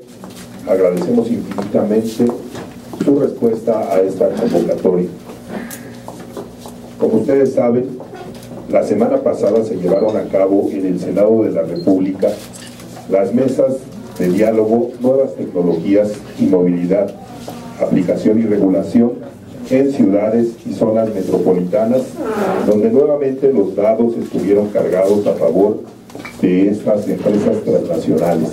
Agradecemos infinitamente su respuesta a esta convocatoria. Como ustedes saben, la semana pasada se llevaron a cabo en el Senado de la República las mesas de diálogo Nuevas Tecnologías y Movilidad, Aplicación y Regulación en ciudades y zonas metropolitanas, donde nuevamente los dados estuvieron cargados a favor de estas empresas transnacionales.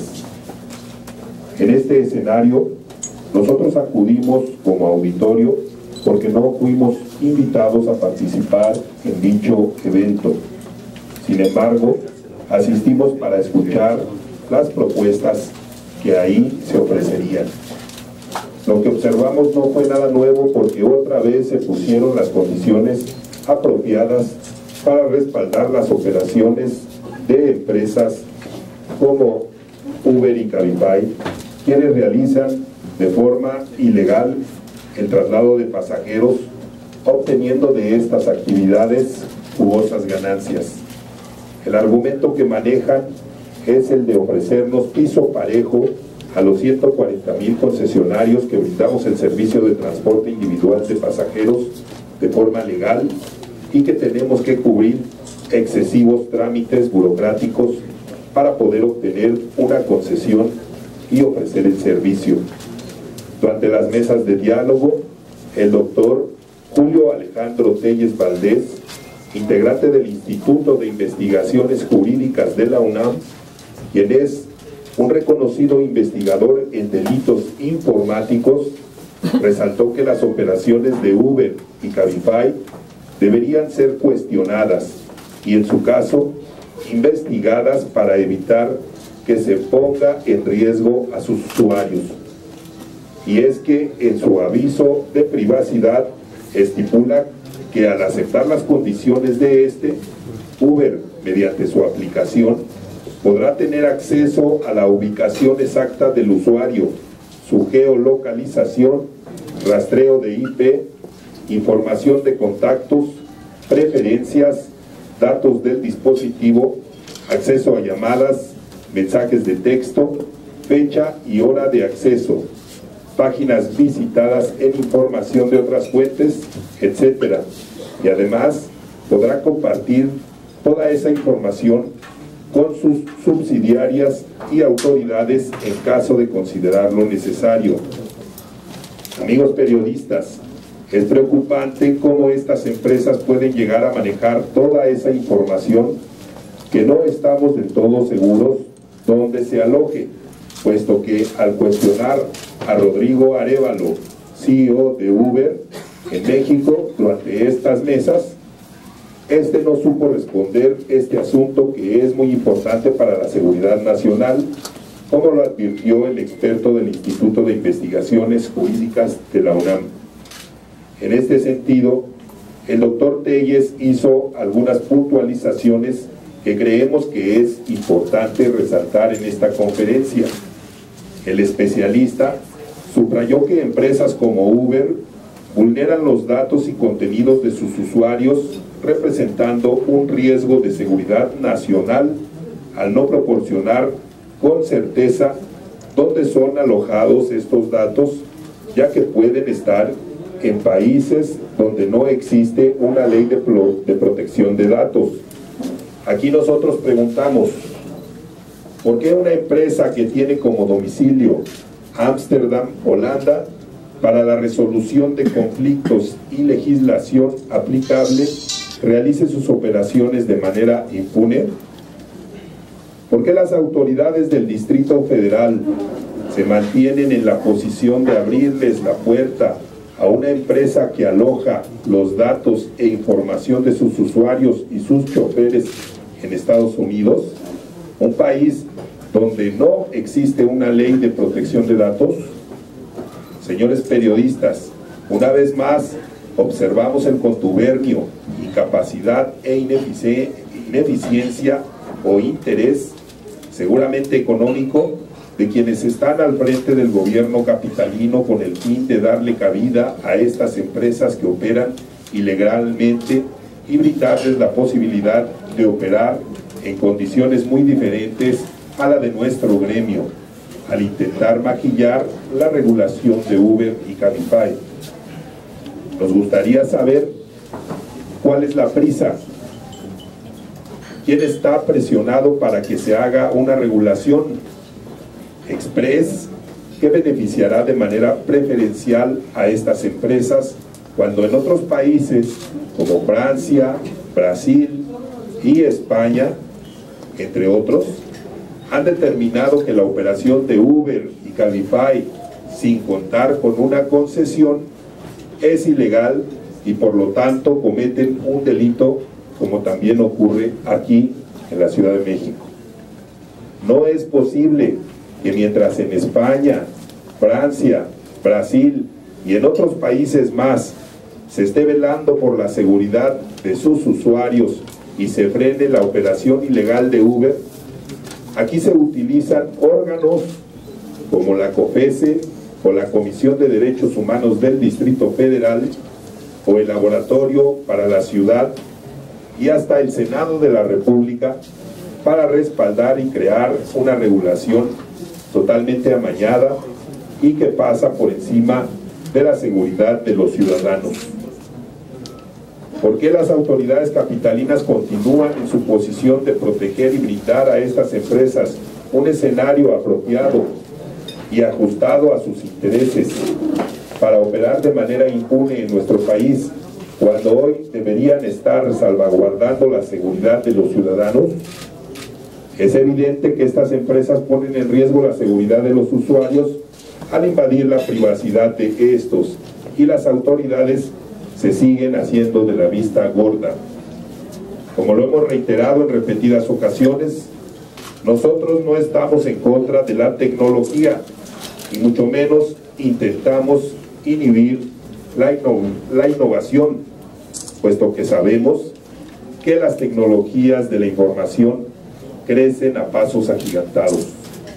En este escenario, nosotros acudimos como auditorio porque no fuimos invitados a participar en dicho evento. Sin embargo, asistimos para escuchar las propuestas que ahí se ofrecerían. Lo que observamos no fue nada nuevo porque otra vez se pusieron las condiciones apropiadas para respaldar las operaciones de empresas como Uber y Cabify, quienes realizan de forma ilegal el traslado de pasajeros, obteniendo de estas actividades jugosas ganancias. El argumento que manejan es el de ofrecernos piso parejo a los 140,000 concesionarios que brindamos el servicio de transporte individual de pasajeros de forma legal y que tenemos que cubrir excesivos trámites burocráticos para poder obtener una concesión y ofrecer el servicio. Durante las mesas de diálogo, el doctor Julio Alejandro Telles Valdés, integrante del Instituto de Investigaciones Jurídicas de la UNAM, quien es un reconocido investigador en delitos informáticos, resaltó que las operaciones de Uber y Cabify deberían ser cuestionadas y, en su caso, investigadas para evitar que se ponga en riesgo a sus usuarios. Y es que en su aviso de privacidad estipula que al aceptar las condiciones de Uber, mediante su aplicación, podrá tener acceso a la ubicación exacta del usuario, su geolocalización, rastreo de IP, información de contactos, preferencias, datos del dispositivo, acceso a llamadas, mensajes de texto, fecha y hora de acceso, páginas visitadas en información de otras fuentes, etc. Y además podrá compartir toda esa información con sus subsidiarias y autoridades en caso de considerarlo necesario. Amigos periodistas, es preocupante cómo estas empresas pueden llegar a manejar toda esa información que no estamos del todo seguros dónde se aloje, puesto que al cuestionar a Rodrigo Arévalo, CEO de Uber en México, durante estas mesas, no supo responder este asunto que es muy importante para la seguridad nacional, como lo advirtió el experto del Instituto de Investigaciones Jurídicas de la UNAM. En este sentido, el doctor Telles hizo algunas puntualizaciones que creemos que es importante resaltar en esta conferencia. El especialista subrayó que empresas como Uber vulneran los datos y contenidos de sus usuarios, representando un riesgo de seguridad nacional al no proporcionar con certeza dónde son alojados estos datos, ya que pueden estar en países donde no existe una ley de protección de datos. Aquí nosotros preguntamos, ¿por qué una empresa que tiene como domicilio Ámsterdam, Holanda, para la resolución de conflictos y legislación aplicable, realice sus operaciones de manera impune? ¿Por qué las autoridades del Distrito Federal se mantienen en la posición de abrirles la puerta a una empresa que aloja los datos e información de sus usuarios y sus choferes en Estados Unidos, un país donde no existe una ley de protección de datos? Señores periodistas, una vez más observamos el contubernio, incapacidad e ineficiencia o interés, seguramente económico, de quienes están al frente del gobierno capitalino con el fin de darle cabida a estas empresas que operan ilegalmente y brindarles la posibilidad de operar en condiciones muy diferentes a la de nuestro gremio, al intentar maquillar la regulación de Uber y Cabify. Nos gustaría saber cuál es la prisa, quién está presionado para que se haga una regulación express que beneficiará de manera preferencial a estas empresas, cuando en otros países como Francia, Brasil y España, entre otros, han determinado que la operación de Uber y Cabify, sin contar con una concesión, es ilegal y por lo tanto cometen un delito, como también ocurre aquí en la Ciudad de México. No es posible que mientras en España, Francia, Brasil y en otros países más se esté velando por la seguridad de sus usuarios y se frene la operación ilegal de Uber, aquí se utilizan órganos como la COFESE o la Comisión de Derechos Humanos del Distrito Federal o el Laboratorio para la Ciudad y hasta el Senado de la República para respaldar y crear una regulación totalmente amañada y que pasa por encima de la seguridad de los ciudadanos. ¿Por qué las autoridades capitalinas continúan en su posición de proteger y brindar a estas empresas un escenario apropiado y ajustado a sus intereses para operar de manera impune en nuestro país, cuando hoy deberían estar salvaguardando la seguridad de los ciudadanos? Es evidente que estas empresas ponen en riesgo la seguridad de los usuarios al invadir la privacidad de estos, y las autoridades se siguen haciendo de la vista gorda. Como lo hemos reiterado en repetidas ocasiones, nosotros no estamos en contra de la tecnología, y mucho menos intentamos inhibir la innovación, puesto que sabemos que las tecnologías de la información crecen a pasos agigantados.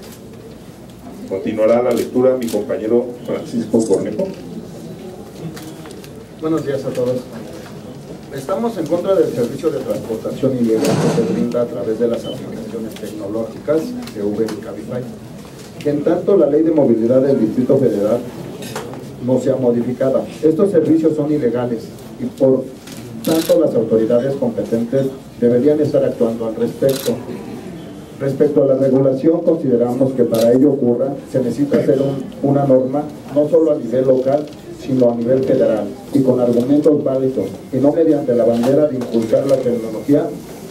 Continuará la lectura mi compañero Francisco Cornejo. Buenos días a todos. Estamos en contra del servicio de transportación ilegal que se brinda a través de las aplicaciones tecnológicas de Uber y Cabify, que en tanto la Ley de Movilidad del Distrito Federal no sea modificada. Estos servicios son ilegales y por tanto las autoridades competentes deberían estar actuando al respecto. Respecto a la regulación, consideramos que para ello ocurra se necesita hacer una norma no solo a nivel local, sino a nivel federal, y con argumentos válidos, y no mediante la bandera de impulsar la tecnología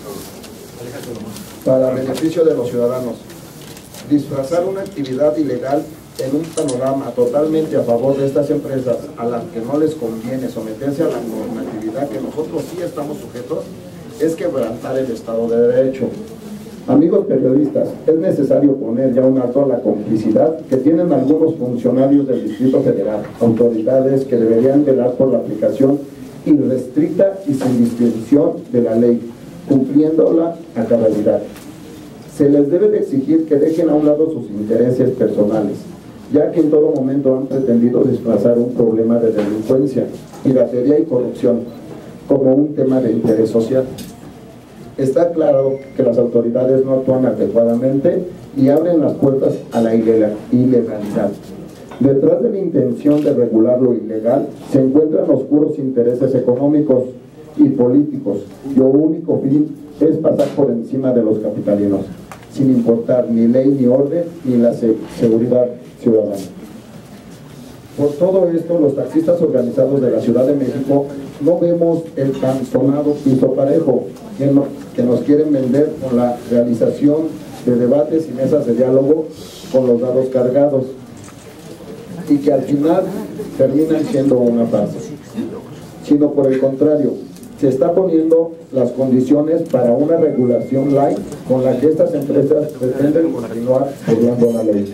para beneficio de los ciudadanos. Disfrazar una actividad ilegal en un panorama totalmente a favor de estas empresas a las que no les conviene someterse a la normatividad que nosotros sí estamos sujetos, es quebrantar el Estado de Derecho. Amigos periodistas, es necesario poner ya un alto a la complicidad que tienen algunos funcionarios del Distrito Federal, autoridades que deberían velar por la aplicación irrestricta y sin distinción de la ley, cumpliéndola a cabalidad. Se les debe de exigir que dejen a un lado sus intereses personales, ya que en todo momento han pretendido disfrazar un problema de delincuencia, piratería y corrupción como un tema de interés social. Está claro que las autoridades no actúan adecuadamente y abren las puertas a la ilegalidad. Detrás de la intención de regular lo ilegal se encuentran oscuros intereses económicos y políticos, cuyo único fin es pasar por encima de los capitalinos, sin importar ni ley ni orden ni la seguridad ciudadana. Por todo esto, los taxistas organizados de la Ciudad de México no vemos el tan sonado piso parejo que nos quieren vender con la realización de debates y mesas de diálogo con los dados cargados, y que al final terminan siendo una farsa, sino por el contrario, se está poniendo las condiciones para una regulación light con la que estas empresas pretenden continuar burlando la ley.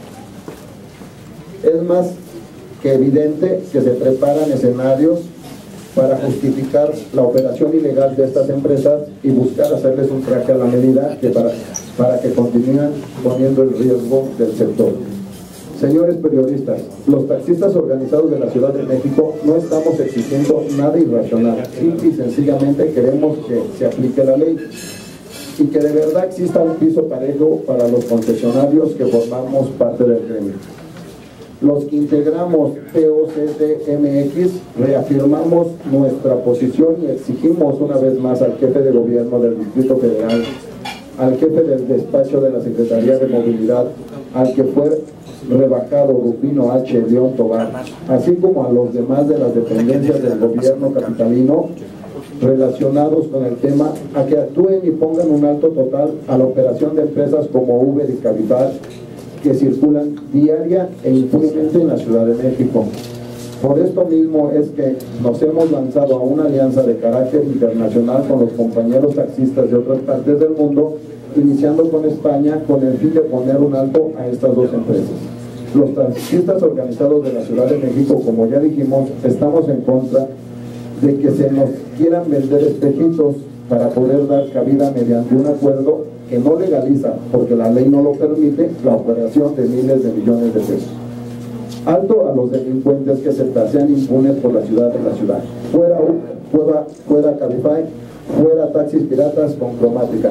Es más que evidente que se preparan escenarios para justificar la operación ilegal de estas empresas y buscar hacerles un traje a la medida para que continúen poniendo en riesgo del sector. Señores periodistas, los taxistas organizados de la Ciudad de México no estamos exigiendo nada irracional, simple y sencillamente queremos que se aplique la ley. y que de verdad exista un piso parejo para los concesionarios que formamos parte del gremio. Los que integramos POCTMX reafirmamos nuestra posición y exigimos una vez más al jefe de gobierno del Distrito Federal, al jefe del despacho de la Secretaría de Movilidad, al que fue rebajado Rufino H. León Tobar, así como a los demás de las dependencias del gobierno capitalino relacionados con el tema, a que actúen y pongan un alto total a la operación de empresas como Uber y Cabify, que circulan diaria e impunemente en la Ciudad de México. Por esto mismo es que nos hemos lanzado a una alianza de carácter internacional con los compañeros taxistas de otras partes del mundo, iniciando con España, con el fin de poner un alto a estas dos empresas. Los taxistas organizados de la Ciudad de México, como ya dijimos, estamos en contra de que se nos quieran vender espejitos para poder dar cabida mediante un acuerdo que no legaliza, porque la ley no lo permite, la operación de miles de millones de pesos. Alto a los delincuentes que se pasean impunes por la ciudad. Fuera Uber, fuera Cabify, fuera taxis piratas con cromática.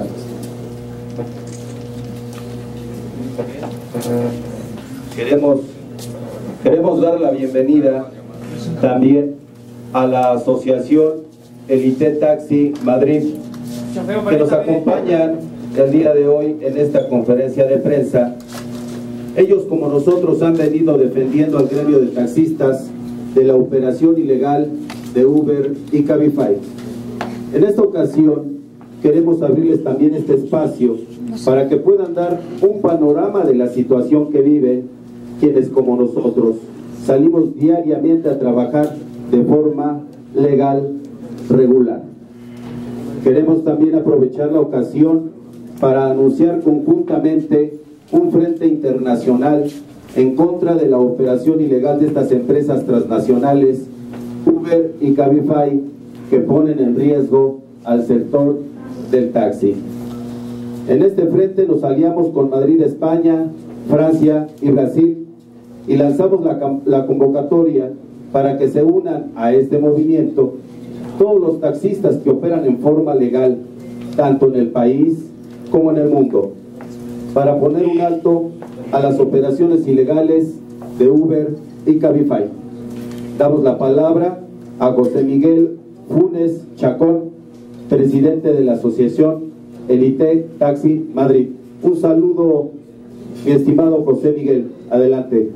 Queremos dar la bienvenida también a la asociación Elite Taxi Madrid, que nos acompañan el día de hoy en esta conferencia de prensa. Ellos, como nosotros, han venido defendiendo al gremio de taxistas de la operación ilegal de Uber y Cabify. En esta ocasión queremos abrirles también este espacio para que puedan dar un panorama de la situación que viven quienes, como nosotros, salimos diariamente a trabajar de forma legal, regular. Queremos también aprovechar la ocasión para anunciar conjuntamente un frente internacional en contra de la operación ilegal de estas empresas transnacionales, Uber y Cabify, que ponen en riesgo al sector del taxi. En este frente nos aliamos con Madrid, España, Francia y Brasil, y lanzamos la convocatoria para que se unan a este movimiento todos los taxistas que operan en forma legal, tanto en el país como en el mundo, para poner un alto a las operaciones ilegales de Uber y Cabify. Damos la palabra a José Miguel Funes Chacón, presidente de la asociación Elite Taxi Madrid. Un saludo, mi estimado José Miguel, adelante.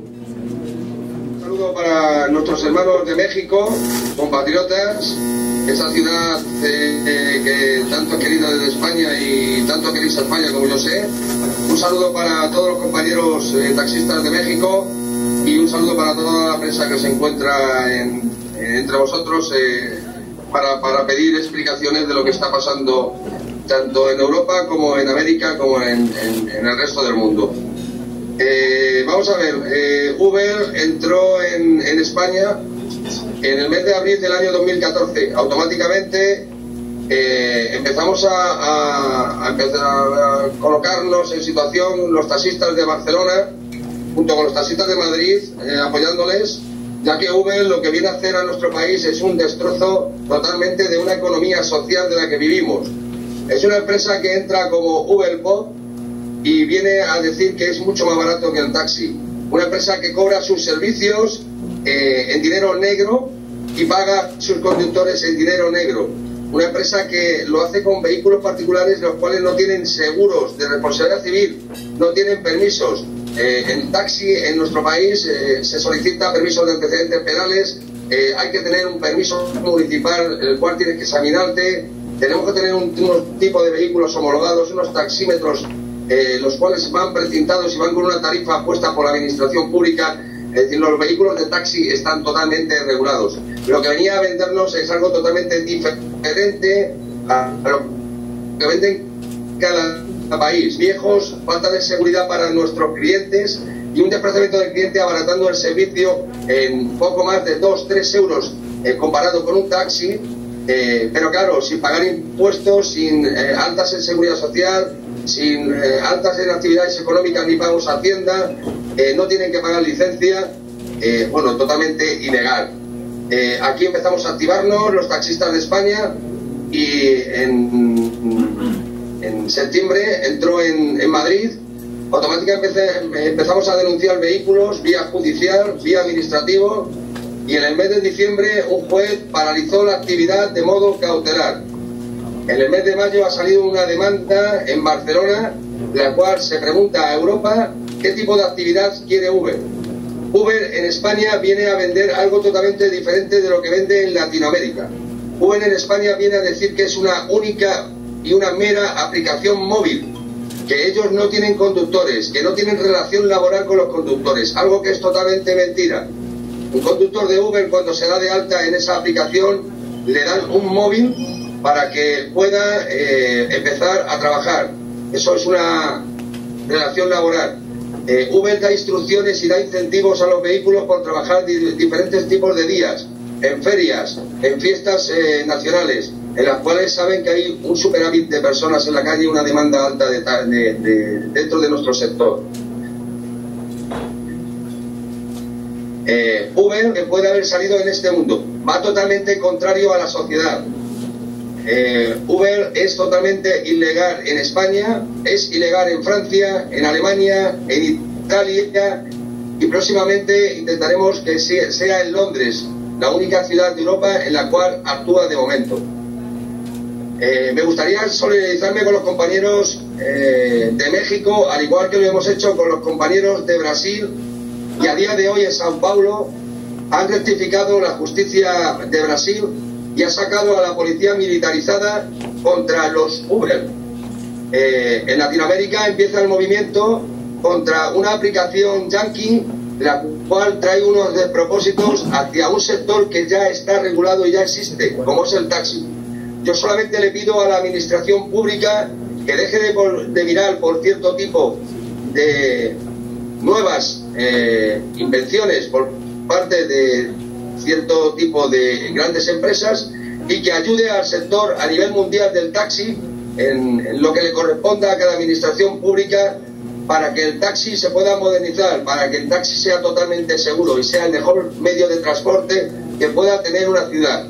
Un saludo para nuestros hermanos de México, compatriotas, esa ciudad que tanto he querido desde España y tanto queréis a España como yo sé. Un saludo para todos los compañeros taxistas de México y un saludo para toda la prensa que se encuentra entre vosotros para pedir explicaciones de lo que está pasando tanto en Europa como en América como en el resto del mundo. Vamos a ver, Uber entró en España en el mes de abril del año 2014. Automáticamente empezamos a colocarnos en situación los taxistas de Barcelona junto con los taxistas de Madrid, apoyándoles, ya que Uber lo que viene a hacer a nuestro país es un destrozo totalmente de una economía social de la que vivimos. Es una empresa que entra como UberPop y viene a decir que es mucho más barato que el taxi. Una empresa que cobra sus servicios en dinero negro y paga a sus conductores en dinero negro. Una empresa que lo hace con vehículos particulares los cuales no tienen seguros de responsabilidad civil, no tienen permisos. En taxi en nuestro país se solicita permisos de antecedentes penales, hay que tener un permiso municipal, el cual tienes que examinarte. Tenemos que tener un tipo de vehículos homologados, unos taxímetros, los cuales van precintados y van con una tarifa puesta por la administración pública. Es decir, los vehículos de taxi están totalmente regulados. Lo que venía a vendernos es algo totalmente diferente a lo que venden cada país. Viejos, falta de seguridad para nuestros clientes y un desplazamiento del cliente abaratando el servicio en poco más de 2-3 euros comparado con un taxi. Pero claro, sin pagar impuestos, sin altas en seguridad social, sin altas en actividades económicas ni pagos a Hacienda, no tienen que pagar licencia, bueno, totalmente ilegal. Aquí empezamos a activarnos los taxistas de España y en septiembre entró en Madrid. Automáticamente empezamos a denunciar vehículos vía judicial, vía administrativo, y en el mes de diciembre un juez paralizó la actividad de modo cautelar. En el mes de mayo ha salido una demanda en Barcelona, la cual se pregunta a Europa qué tipo de actividad quiere Uber. Uber en España viene a vender algo totalmente diferente de lo que vende en Latinoamérica. Uber en España viene a decir que es una única y una mera aplicación móvil, que ellos no tienen conductores, que no tienen relación laboral con los conductores, algo que es totalmente mentira. Un conductor de Uber, cuando se da de alta en esa aplicación, le dan un móvil para que pueda empezar a trabajar. Eso es una relación laboral. Uber da instrucciones y da incentivos a los vehículos por trabajar diferentes tipos de días, en ferias, en fiestas nacionales, en las cuales saben que hay un superávit de personas en la calle y una demanda alta dentro de nuestro sector. Uber, que puede haber salido en este mundo, va totalmente contrario a la sociedad. Uber es totalmente ilegal en España, es ilegal en Francia, en Alemania, en Italia, y próximamente intentaremos que sea en Londres, la única ciudad de Europa en la cual actúa de momento. Me gustaría solidarizarme con los compañeros de México, al igual que lo hemos hecho con los compañeros de Brasil, y a día de hoy en Sao Paulo han rectificado la justicia de Brasil y ha sacado a la policía militarizada contra los Uber. En Latinoamérica empieza el movimiento contra una aplicación yankee, la cual trae unos despropósitos hacia un sector que ya está regulado y ya existe, como es el taxi. Yo solamente le pido a la administración pública que deje de mirar por cierto tipo de nuevas invenciones por parte de cierto tipo de grandes empresas y que ayude al sector a nivel mundial del taxi en lo que le corresponda a cada administración pública, para que el taxi se pueda modernizar, para que el taxi sea totalmente seguro y sea el mejor medio de transporte que pueda tener una ciudad.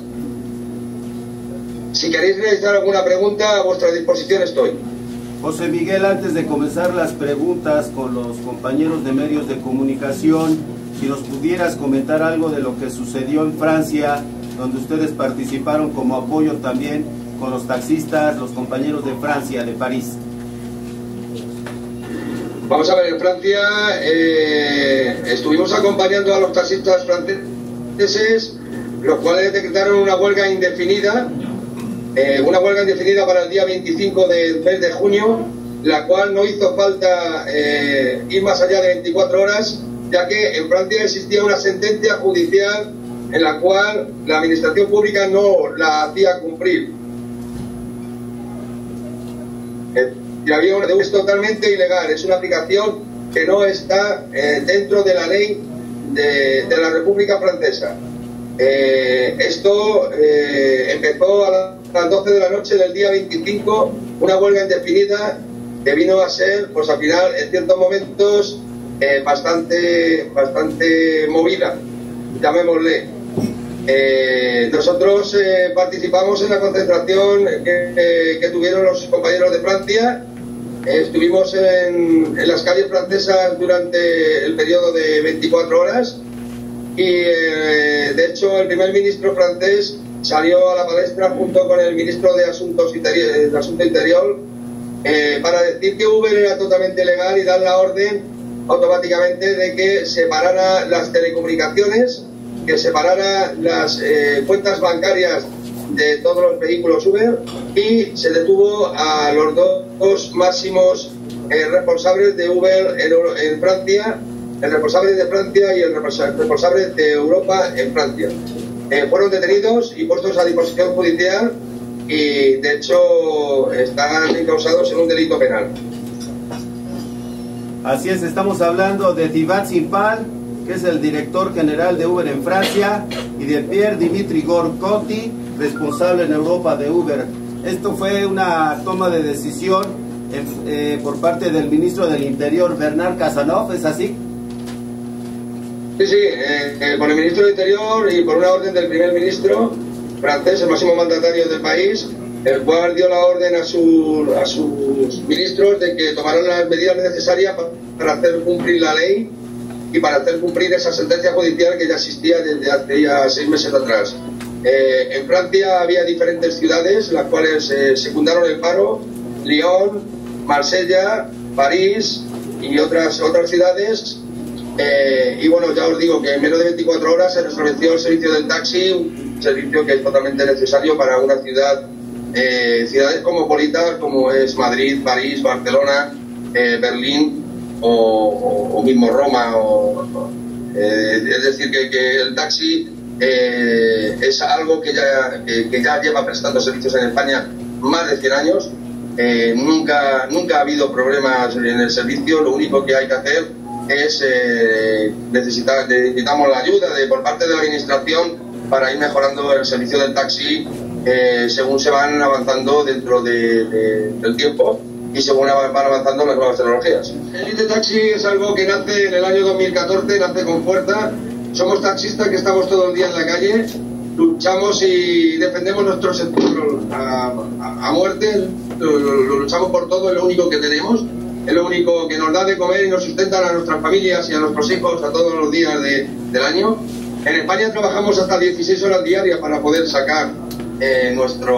Si queréis realizar alguna pregunta, a vuestra disposición estoy. José Miguel, antes de comenzar las preguntas con los compañeros de medios de comunicación, si nos pudieras comentar algo de lo que sucedió en Francia, donde ustedes participaron como apoyo también con los taxistas, los compañeros de Francia, de París. Vamos a ver, en Francia estuvimos acompañando a los taxistas franceses, los cuales decretaron una huelga indefinida para el día 25 del mes de junio, la cual no hizo falta ir más allá de 24 horas, ya que en Francia existía una sentencia judicial en la cual la administración pública no la hacía cumplir. Y había es totalmente ilegal, es una aplicación que no está dentro de la ley de la República Francesa. Esto empezó a las 12 de la noche del día 25, una huelga indefinida que vino a ser, pues al final, en ciertos momentos, bastante movida, llamémosle. Nosotros participamos en la concentración que tuvieron los compañeros de Francia. Estuvimos en las calles francesas durante el periodo de 24 horas y de hecho el primer ministro francés salió a la palestra junto con el ministro de Asunto Interior para decir que Uber era totalmente legal y dar la orden automáticamente de que separara las telecomunicaciones, que separara las cuentas bancarias de todos los vehículos Uber, y se detuvo a los dos máximos responsables de Uber en Francia, el responsable de Francia y el responsable de Europa en Francia. Fueron detenidos y puestos a disposición judicial y de hecho están encausados en un delito penal. Así es, estamos hablando de Thibaut Simpal, que es el director general de Uber en Francia, y de Pierre-Dimitri Gorcotti, responsable en Europa de Uber. Esto fue una toma de decisión por parte del ministro del Interior, Bernard Cazeneuve, ¿es así? Sí, por el ministro del Interior y por una orden del primer ministro francés, el máximo mandatario del país, el cual dio la orden a sus ministros de que tomaran las medidas necesarias para hacer cumplir la ley y para hacer cumplir esa sentencia judicial que ya existía desde hace ya 6 meses atrás. En Francia había diferentes ciudades las cuales secundaron el paro: Lyon, Marsella, París y otras ciudades. Y bueno, ya os digo que en menos de 24 horas se restableció el servicio del taxi, un servicio que es totalmente necesario para una ciudad, ciudades cosmopolitas como es Madrid, París, Barcelona, Berlín o mismo Roma. Es decir, que el taxi es algo que ya lleva prestando servicios en España más de 100 años. Nunca ha habido problemas en el servicio. Lo único que hay que hacer es necesitamos la ayuda por parte de la administración para ir mejorando el servicio del taxi según se van avanzando dentro del tiempo y según van avanzando las nuevas tecnologías. Elite Taxi es algo que nace en el año 2014, nace con fuerza. Somos taxistas que estamos todo el día en la calle, luchamos y defendemos nuestro sector a muerte, lo luchamos por todo, es lo único que tenemos. Es lo único que nos da de comer y nos sustentan a nuestras familias y a nuestros hijos a todos los días del año. En España trabajamos hasta 16 horas diarias para poder sacar nuestra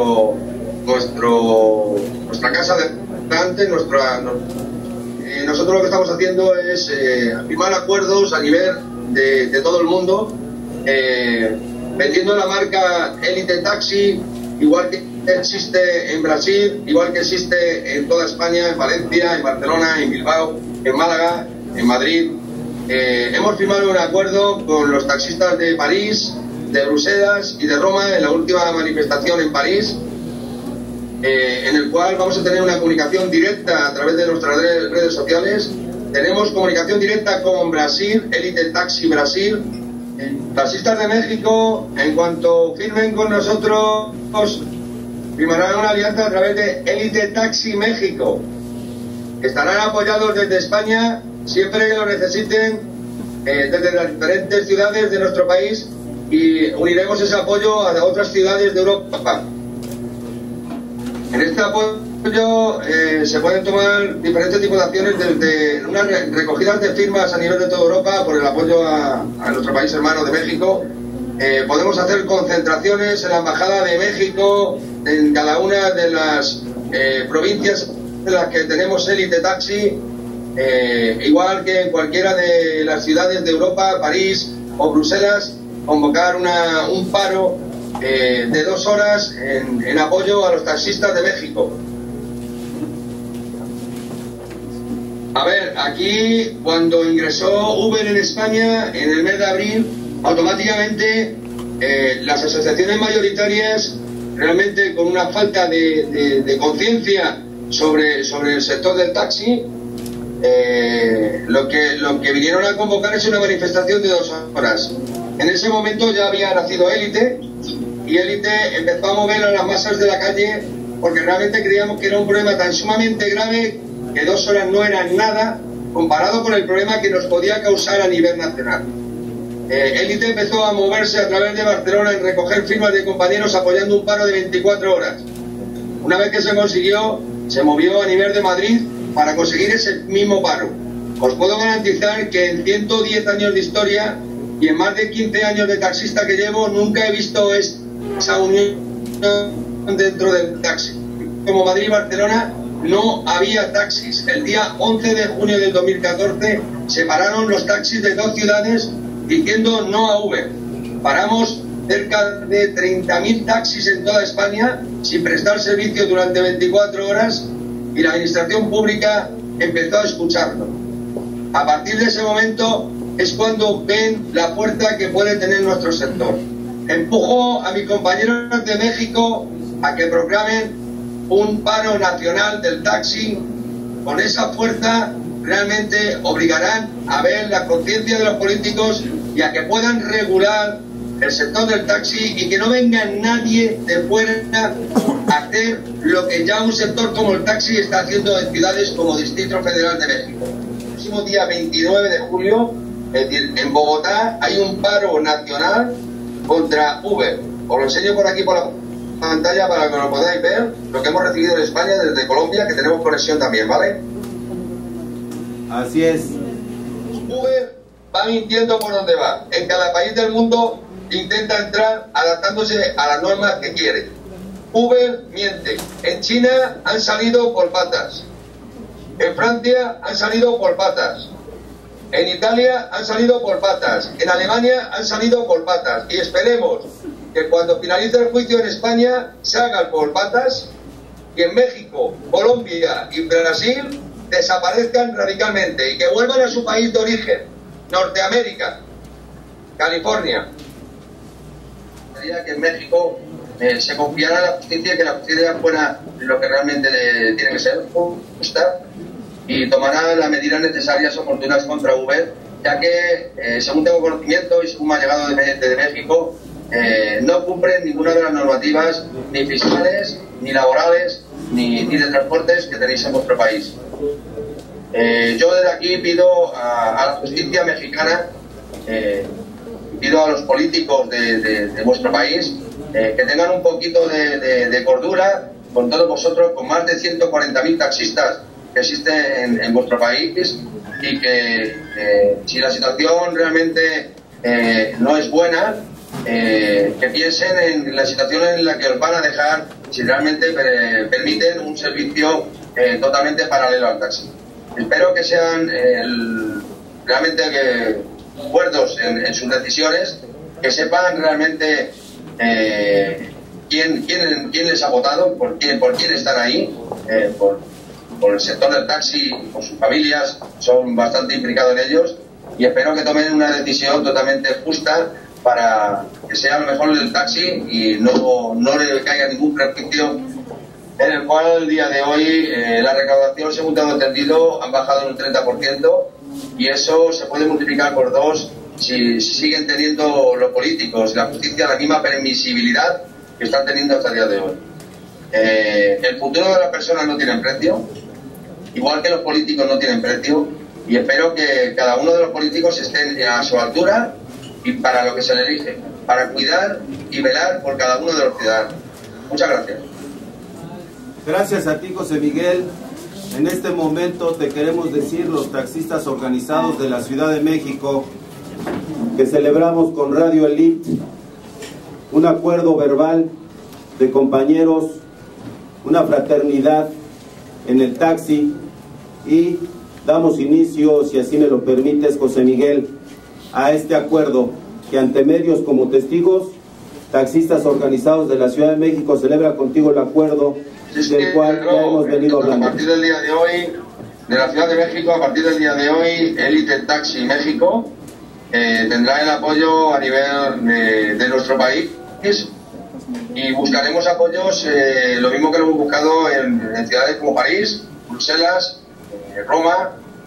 casa adelante. Nosotros lo que estamos haciendo es firmar acuerdos a nivel de todo el mundo, vendiendo la marca Elite Taxi, igual que existe en Brasil, igual que existe en toda España, en Valencia, en Barcelona, en Bilbao, en Málaga, en Madrid. Hemos firmado un acuerdo con los taxistas de París, de Bruselas y de Roma en la última manifestación en París, en el cual vamos a tener una comunicación directa a través de nuestras redes sociales. Tenemos comunicación directa con Brasil, Elite Taxi Brasil. Taxistas de México, en cuanto firmen con nosotros, firmarán una alianza a través de Elite Taxi México. Estarán apoyados desde España siempre que lo necesiten, desde las diferentes ciudades de nuestro país, y uniremos ese apoyo a otras ciudades de Europa. En este apoyo se pueden tomar diferentes tipos de acciones, desde unas recogidas de firmas a nivel de toda Europa por el apoyo a nuestro país hermano de México. Podemos hacer concentraciones en la Embajada de México, en cada una de las provincias en las que tenemos Elite Taxi, igual que en cualquiera de las ciudades de Europa, París o Bruselas, convocar un paro de 2 horas en apoyo a los taxistas de México. A ver, aquí cuando ingresó Uber en España en el mes de abril, automáticamente las asociaciones mayoritarias, realmente con una falta de conciencia sobre el sector del taxi, lo que vinieron a convocar es una manifestación de 2 horas. En ese momento ya había nacido Elite, y Elite empezó a mover a las masas de la calle porque realmente creíamos que era un problema tan sumamente grave que 2 horas no eran nada comparado con el problema que nos podía causar a nivel nacional. Elite empezó a moverse a través de Barcelona en recoger firmas de compañeros apoyando un paro de 24 horas. Una vez que se consiguió, se movió a nivel de Madrid para conseguir ese mismo paro. Os puedo garantizar que en 110 años de historia y en más de 15 años de taxista que llevo, nunca he visto esa unión dentro del taxi. Como Madrid y Barcelona no había taxis. El día 11 de junio del 2014 se pararon los taxis de 2 ciudades diciendo no a Uber. Paramos cerca de 30.000 taxis en toda España sin prestar servicio durante 24 horas y la administración pública empezó a escucharlo. A partir de ese momento es cuando ven la fuerza que puede tener nuestro sector. Empujo a mis compañeros de México a que proclamen un paro nacional del taxi. Con esa fuerza realmente obligarán a ver la conciencia de los políticos y a que puedan regular el sector del taxi y que no venga nadie de fuera a hacer lo que ya un sector como el taxi está haciendo en ciudades como Distrito Federal de México. El próximo día 29 de julio, es decir, en Bogotá hay un paro nacional contra Uber. Os lo enseño por aquí por la pantalla para que lo podáis ver, lo que hemos recibido en España desde Colombia, que tenemos conexión también, ¿vale? Así es. Uber va mintiendo por donde va. En cada país del mundo intenta entrar adaptándose a las normas que quiere. Uber miente. En China han salido por patas. En Francia han salido por patas. En Italia han salido por patas. En Alemania han salido por patas. Y esperemos que cuando finalice el juicio en España se hagan por patas y en México, Colombia y Brasil desaparezcan radicalmente y que vuelvan a su país de origen, Norteamérica, California. Sería que en México se confiara en la justicia y que la justicia fuera lo que realmente tiene que ser, justa, y tomará las medidas necesarias oportunas contra Uber, ya que, según tengo conocimiento y según me ha llegado de México, no cumplen ninguna de las normativas ni fiscales, ni laborales, ni de transportes que tenéis en vuestro país. Yo desde aquí pido a la justicia mexicana, pido a los políticos de vuestro país que tengan un poquito de cordura con todos vosotros, con más de 140.000 taxistas que existen en vuestro país, y que si la situación realmente no es buena, que piensen en la situación en la que os van a dejar si realmente permiten un servicio totalmente paralelo al taxi. Espero que sean realmente cuerdos en sus decisiones, que sepan realmente quién les ha votado, por quién están ahí, por el sector del taxi, por sus familias, son bastante implicados en ellos, y espero que tomen una decisión totalmente justa para que sea lo mejor del taxi y no le caiga ningún prejuicio, en el cual el día de hoy la recaudación, según tengo entendido, han bajado en un 30%, y eso se puede multiplicar por 2 si siguen teniendo los políticos y la justicia la misma permisibilidad que están teniendo hasta el día de hoy. El futuro de las personas no tiene precio, igual que los políticos no tienen precio, y espero que cada uno de los políticos estén a su altura y para lo que se le elige, para cuidar y velar por cada uno de los ciudadanos. Muchas gracias. Gracias a ti, José Miguel. En este momento te queremos decir, los taxistas organizados de la Ciudad de México, que celebramos con Radio Elite un acuerdo verbal de compañeros, una fraternidad en el taxi, y damos inicio, si así me lo permites, José Miguel, a este acuerdo que ante medios como testigos, taxistas organizados de la Ciudad de México celebra contigo el acuerdo del cual ya hemos venido hablando. A partir del día de hoy, de la Ciudad de México, a partir del día de hoy, Elite Taxi México tendrá el apoyo a nivel de nuestro país, y buscaremos apoyos, lo mismo que lo hemos buscado en ciudades como París, Bruselas, Roma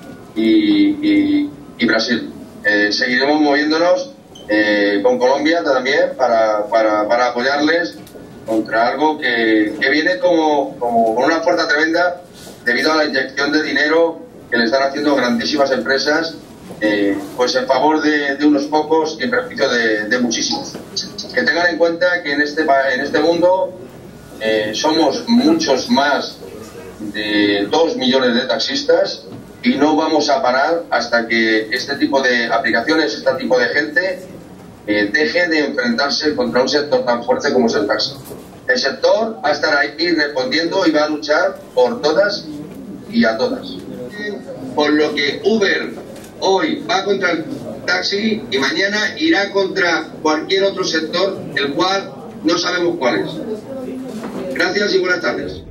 y Brasil. Seguiremos moviéndonos con Colombia también para apoyarles contra algo que viene como con una fuerza tremenda debido a la inyección de dinero que le están haciendo grandísimas empresas, pues en favor de unos pocos y en perjuicio de muchísimos. Que tengan en cuenta que en este mundo somos muchos más de 2 millones de taxistas, y no vamos a parar hasta que este tipo de aplicaciones, este tipo de gente deje de enfrentarse contra un sector tan fuerte como es el taxi. El sector va a estar ahí respondiendo y va a luchar por todas y a todas. Por lo que Uber hoy va contra el taxi y mañana irá contra cualquier otro sector, el cual no sabemos cuál es. Gracias y buenas tardes.